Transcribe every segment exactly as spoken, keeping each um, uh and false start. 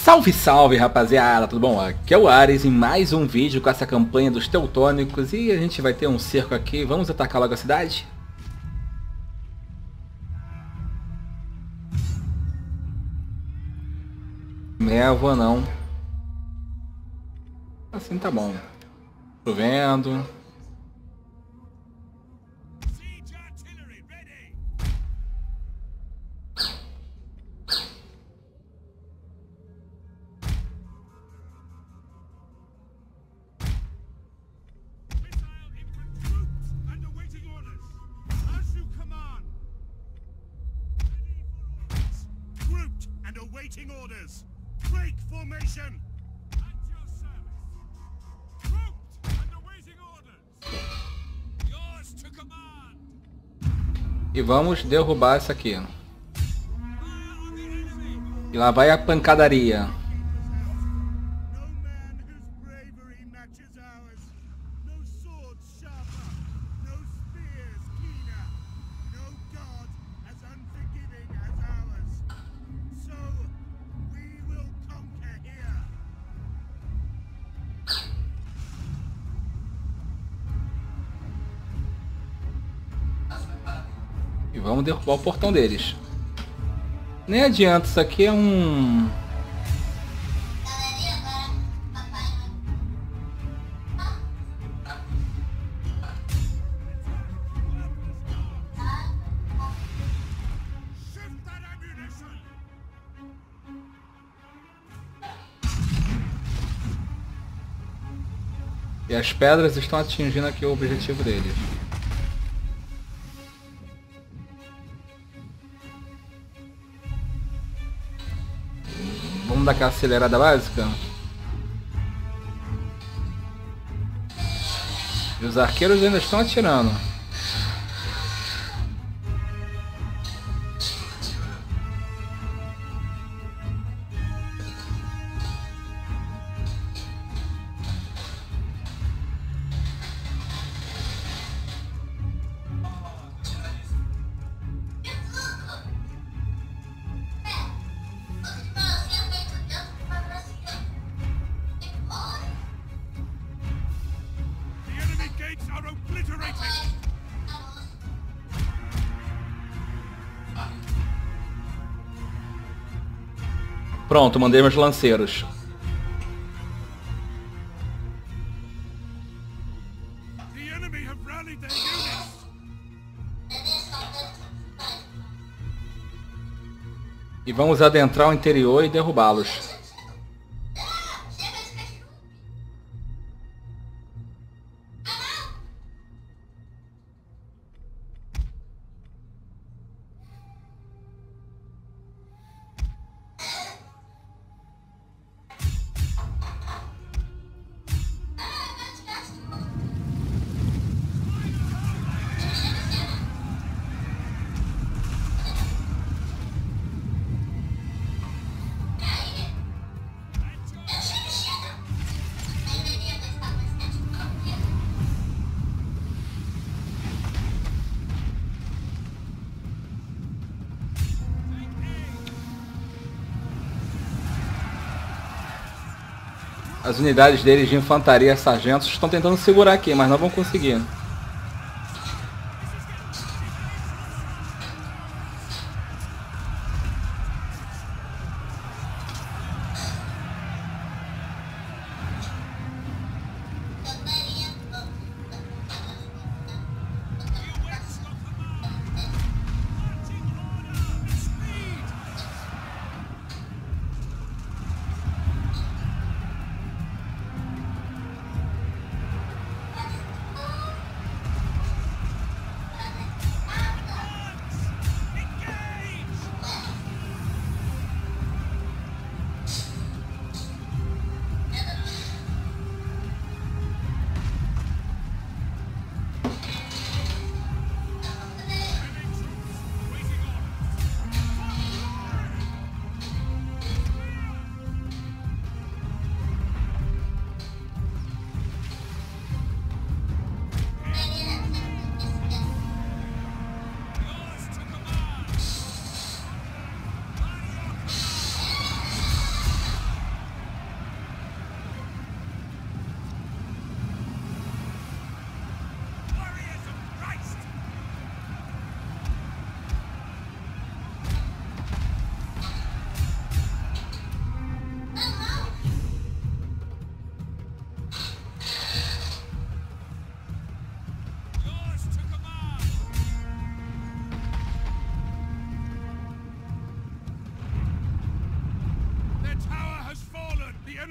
Salve, salve, rapaziada, tudo bom? Aqui é o Ares em mais um vídeo com essa campanha dos Teutônicos e a gente vai ter um cerco aqui. Vamos atacar logo a cidade? Névoa não. Assim tá bom. Chovendo. Awaiting orders. Break formation. At your service. Grouped and awaiting orders. Yours to command. E vamos derrubar isso aqui. E lá vai a pancadaria. No man whose bravery matches ours. No sword sharper. No spears keener. No god as unforgiving as ours. So we will conquer here. E vamos derrubar o portão deles. Nem adianta, isso aqui é um... Shift that ammunition. E as pedras estão atingindo aqui o objetivo deles. Vamos dar aquela acelerada básica. E os arqueiros ainda estão atirando. The enemy gates are obliterated. Pronto, mandei meus lanceiros. The enemy have rallied their units. E vamos adentrar o interior e derrubá-los. As unidades deles de infantaria, sargentos, estão tentando segurar aqui, mas não vão conseguir.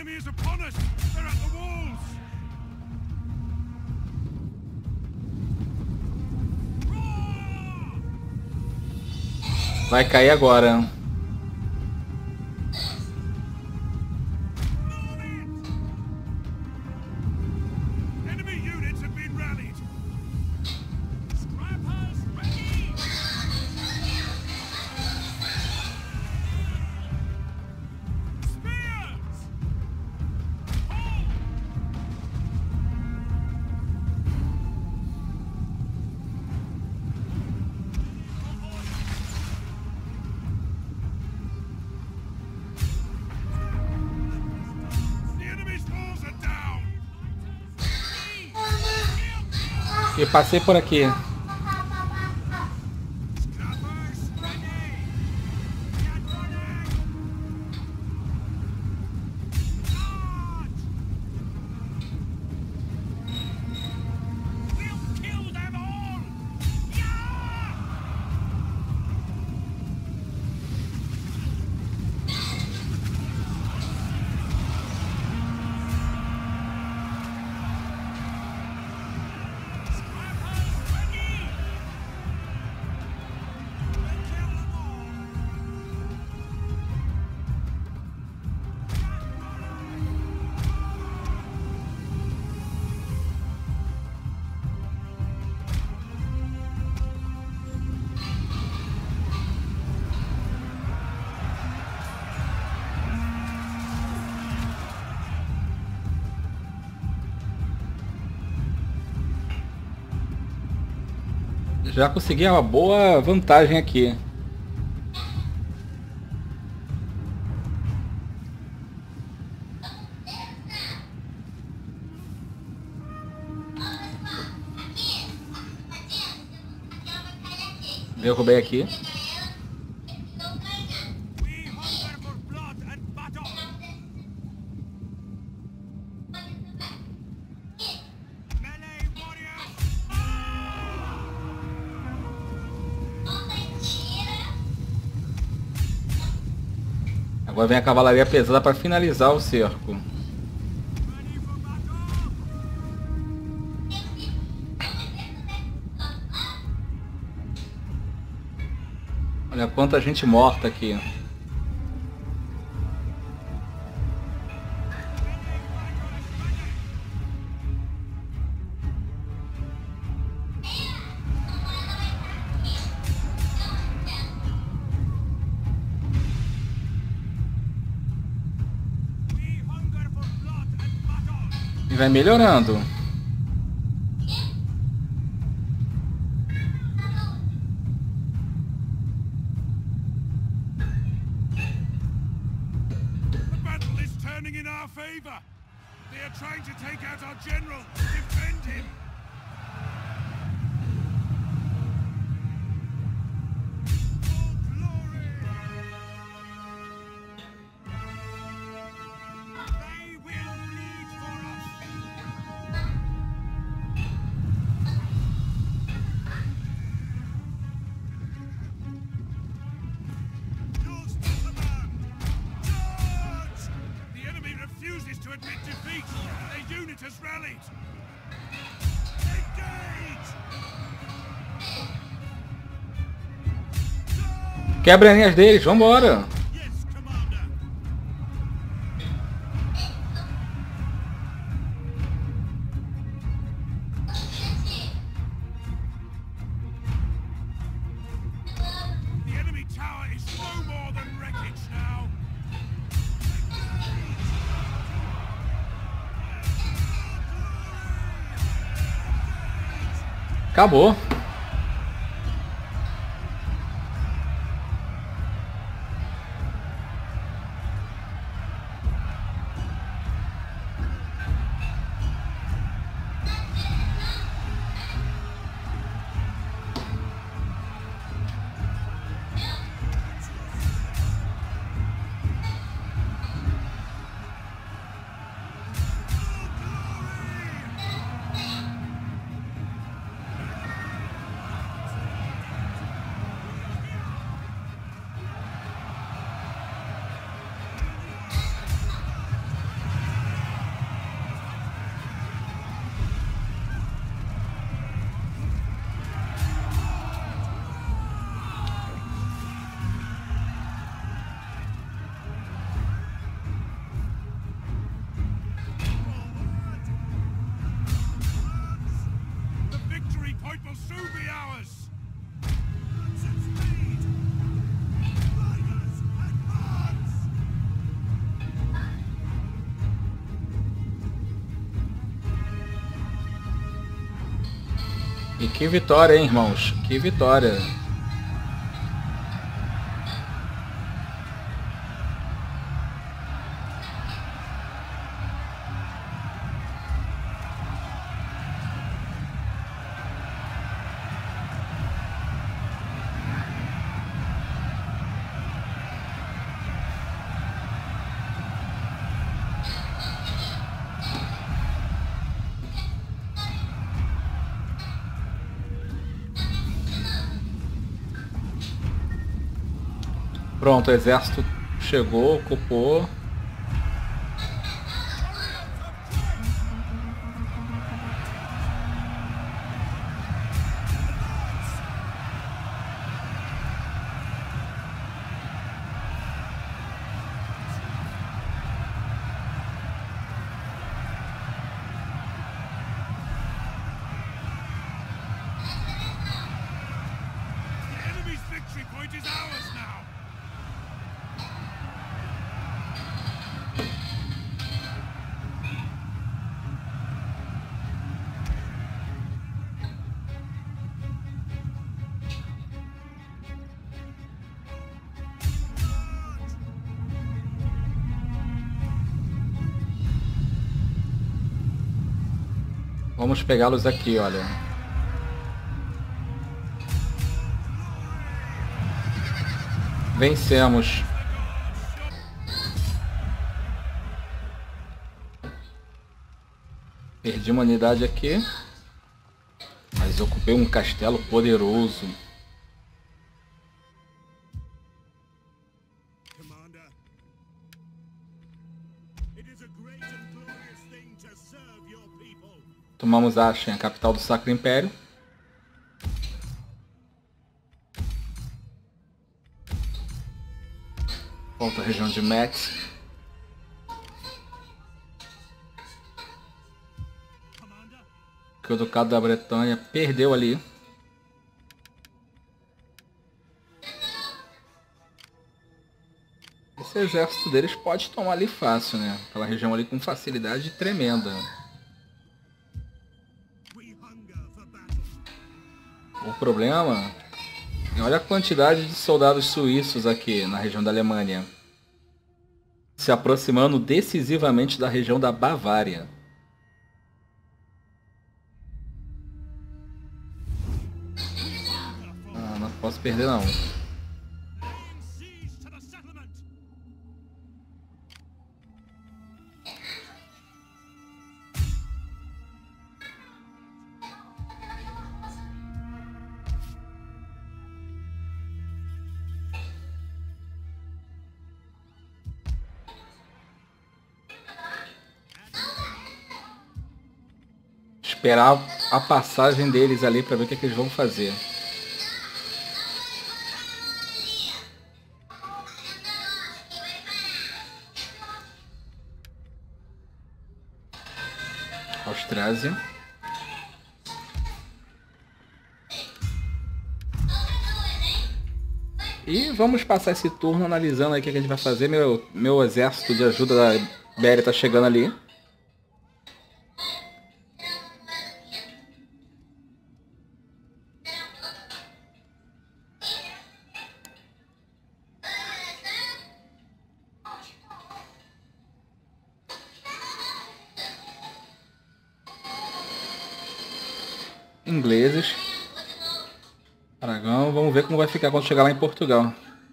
enemy is upon us. They're at the walls. Vai cair agora. Enemy units have been rallied. Scrappers ready. Spears. Hold. The enemy's walls are down. E passei por aqui. Scrappers ready. Get running. Charge. We'll kill them all. Yeah! Scrappers ready. We'll kill them all. Já consegui uma boa vantagem aqui. Derrubei aqui. We hunger for blood and battle. Melee warriors. Agora vem a cavalaria pesada para finalizar o cerco. Ready for battle. Olha quanta gente morta aqui. We hunger for blood and battle. E vai melhorando. The battle is turning in our favor. They are trying to take out our general. Defend him. For glory. They will bleed for us. Yours to command. Charge! The enemy refuses to admit defeat. Their unit has rallied. Engage! Quebra as linhas deles, vambora. Yes, Commander. The enemy tower is no more than wreckage now. Acabou. E que vitória, hein, irmãos? Que vitória. Pronto, o exército chegou, ocupou. The enemy's victory point is ours now. Vamos pegá-los aqui, olha. Vencemos. Perdi uma unidade aqui. Mas ocupei um castelo poderoso. Commander, it is a great and glorious thing to serve your people. Tomamos Aachen, a capital do Sacro Império. Volta a região de Metz. Commander, Que o Ducado da Bretanha perdeu ali. Esse exército deles pode tomar ali fácil, né? Aquela região ali com facilidade tremenda. we hunger for battle. O problema é olha a quantidade de soldados suíços aqui na região da Alemanha. Se aproximando decisivamente da região da Bavária. Ah, não posso perder não. Laying siege to the settlement. Esperar a passagem deles ali para ver o que, é que eles vão fazer. Austrásia. E vamos passar esse turno analisando aí o que, é que a gente vai fazer. Meu, meu exército de ajuda da Ibéria está chegando ali. Ingleses. Aragão, vamos ver como vai ficar quando chegar lá em Portugal.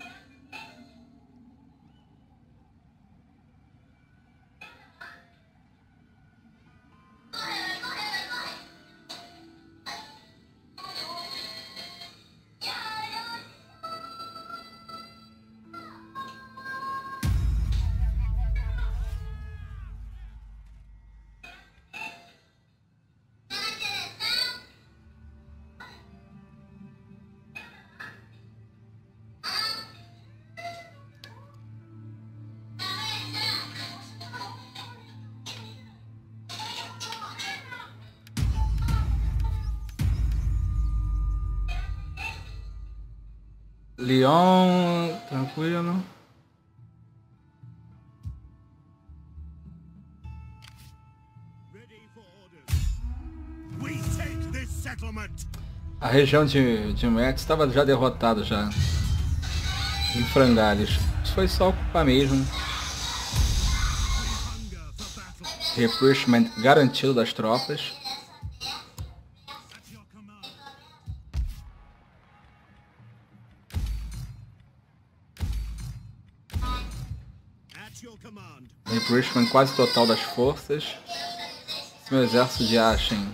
Lyon, tranquilo. Ready for orders. We take this settlement. A região de, de Metz estava já derrotada já. Em frangalhos. Isso foi só ocupar mesmo. Hunger for battle. Refreshment garantido das tropas. At your command. At your command. Refreshment quase total das forças. Esse meu exército de Ashen.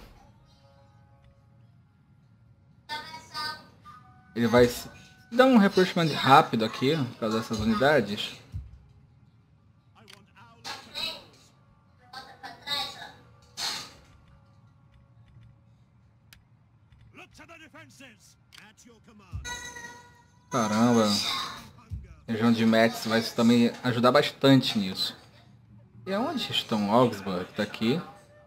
Ele vai se- dar um refreshment rápido aqui, por causa dessas unidades. I want our patrols. Look to the defenses. At your command. Caramba. Hunger. A região de Metz vai também ajudar bastante nisso. E aonde estão Augsburg? Tá aqui.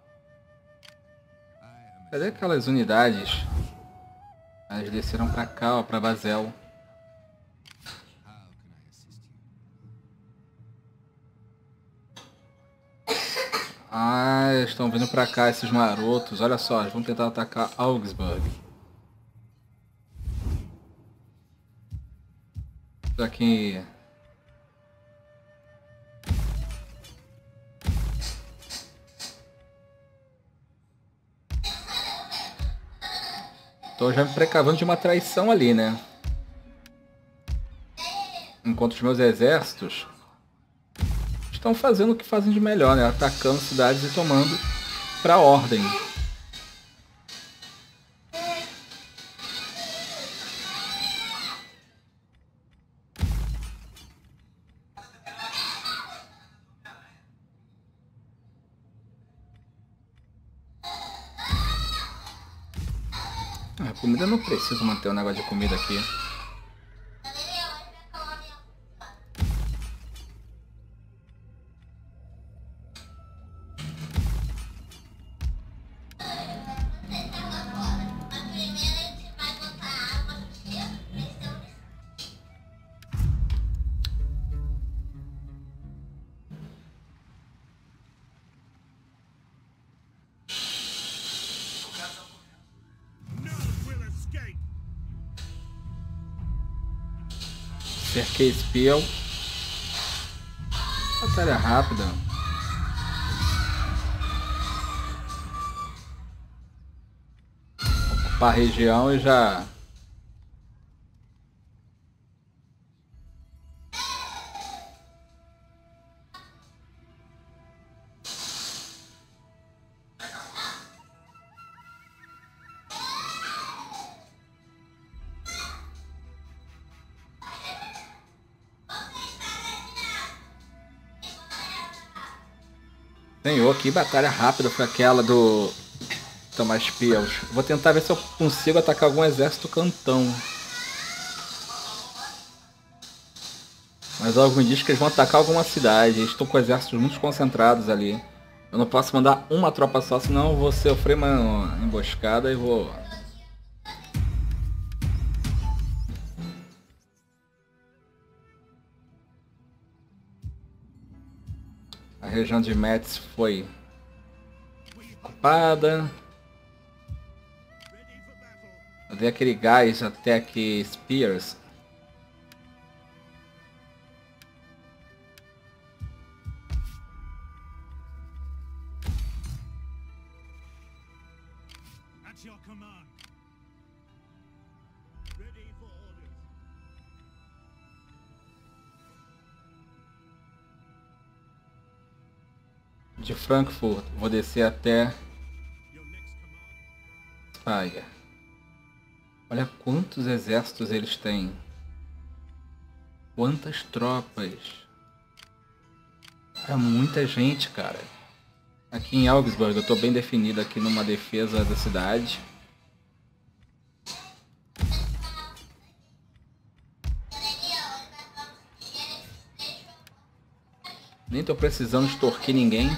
Cadê aquelas unidades? Elas desceram pra cá, ó, pra Basel. Ah, estão vindo pra cá esses marotos. Olha só, eles vão tentar atacar Augsburg. Isso aqui. Tô já me precavendo de uma traição ali, né? Enquanto os meus exércitos estão fazendo o que fazem de melhor, né? Atacando cidades e tomando pra ordem. A comida, eu não preciso manter o negócio de comida aqui. None will escape. Cerquei Spiel. Batalha rápida. Ocupar a região e já... Senhor, que batalha rápida foi aquela do Thomas Piels. Vou tentar ver se eu consigo atacar algum exército cantão. Mas algo me diz que eles vão atacar alguma cidade. Eles estão com exércitos muito concentrados ali. Eu não posso mandar uma tropa só, senão eu vou sofrer uma emboscada e vou... A região de Metz foi ocupada. Ready for battle. Eu dei aquele gás até aqui, Spears. At your command. Ready for orders. De Frankfurt, vou descer até Your next command. Speyer. Olha quantos exércitos eles têm. Quantas tropas. É muita gente, cara. Aqui em Augsburg eu tô bem definido aqui numa defesa da cidade. Nem tô precisando extorquir ninguém.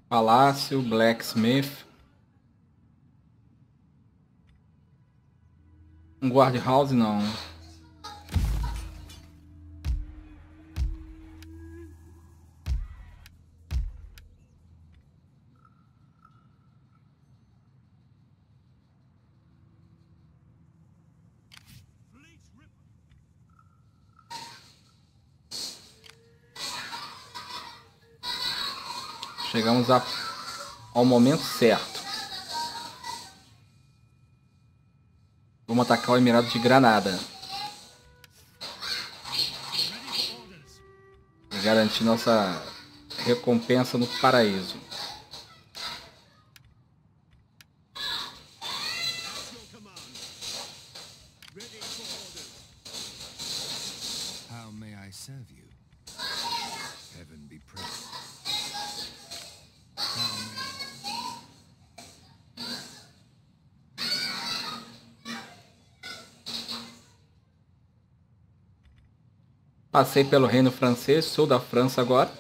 Palácio, Blacksmith. Um guard house não. Chegamos a, ao momento certo. Vamos atacar o Emirado de Granada. Para garantir nossa recompensa no paraíso. How may I serve you? Heaven be praised. Passei pelo reino francês, sou da França agora.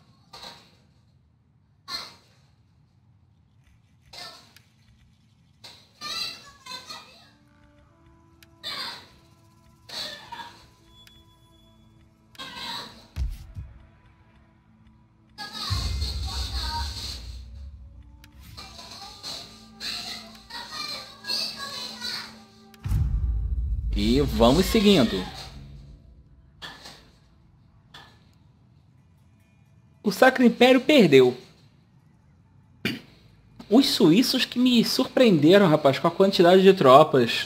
E vamos seguindo. O Sacro Império perdeu. Os suíços que me surpreenderam, rapaz, com a quantidade de tropas.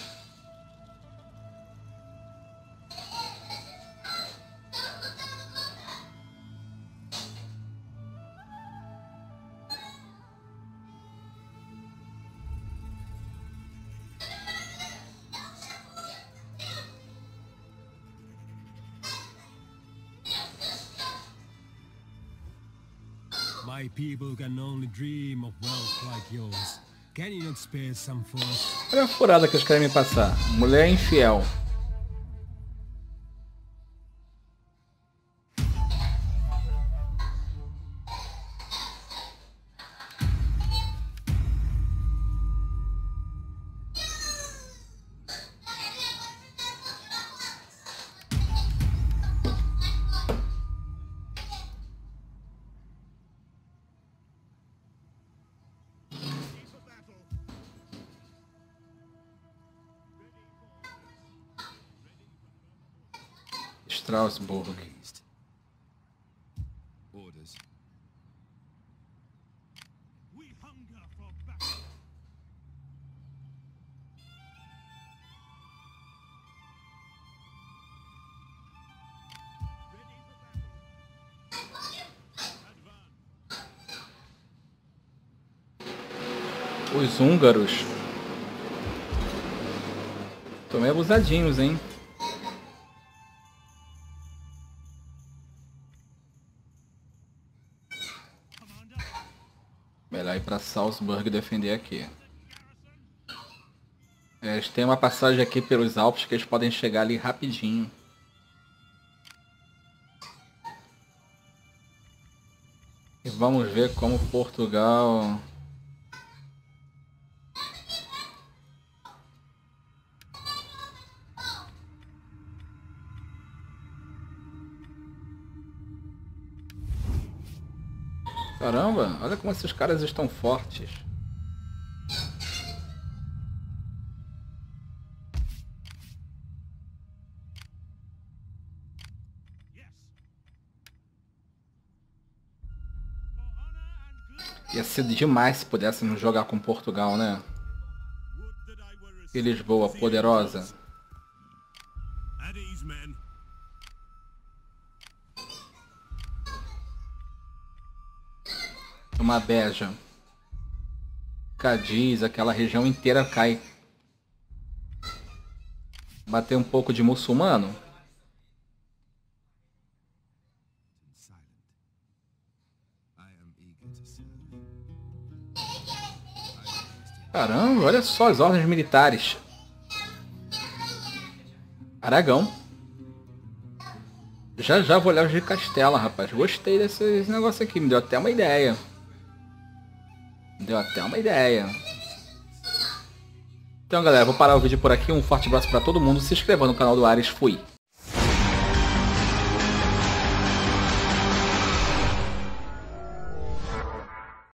My people can only dream of wealth like yours. Can you not spare some for us? Olha a furada que eles querem me passar. Mulher infiel. Strasbourg. Orders. We hunger for battle. Os húngaros. Tô meio abusadinhos, hein? Melhor ir pra Salzburg defender aqui. É, eles têm uma passagem aqui pelos Alpes que eles podem chegar ali rapidinho. E vamos ver como Portugal... Caramba, olha como esses caras estão fortes. Ia ser demais se pudéssemos jogar com Portugal, né? E Lisboa, poderosa. Uma Beja. Cadiz, aquela região inteira cai. Bater um pouco de muçulmano. Caramba, olha só as ordens militares. Aragão. Já já vou olhar os de Castela, rapaz. Gostei desse negócio aqui, me deu até uma ideia. Deu até uma ideia. Então, galera, vou parar o vídeo por aqui. Um forte abraço pra todo mundo. Se inscreva no canal do Ares. Fui.